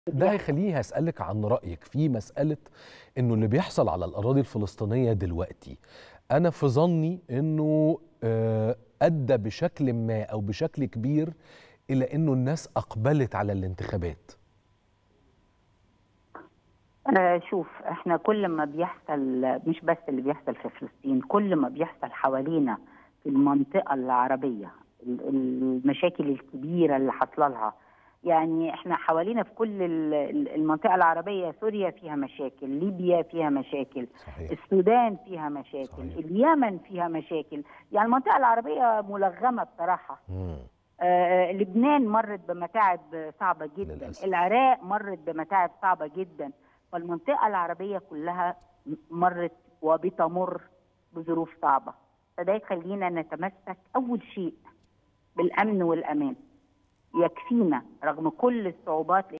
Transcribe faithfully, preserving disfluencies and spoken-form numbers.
ده هيخليني هسألك عن رأيك في مسألة إنه اللي بيحصل على الأراضي الفلسطينية دلوقتي. أنا في ظني إنه آه، أدى بشكل ما أو بشكل كبير إلى إنه الناس أقبلت على الانتخابات. آه شوف، احنا كل ما بيحصل، مش بس اللي بيحصل في فلسطين، كل ما بيحصل حوالينا في المنطقة العربية المشاكل الكبيرة اللي حصل لها. يعني احنا حوالينا في كل المنطقة العربية، سوريا فيها مشاكل، ليبيا فيها مشاكل، صحيح. السودان فيها مشاكل، صحيح. اليمن فيها مشاكل. يعني المنطقة العربية ملغمة بصراحة. مم. آه لبنان مرت بمتاعب صعبة جدا، للأسف. العراق مرت بمتاعب صعبة جدا. فالمنطقة العربية كلها مرت وبتمر بظروف صعبة، فده يخلينا نتمسك أول شيء بالأمن والأمان. يكفينا رغم كل الصعوبات.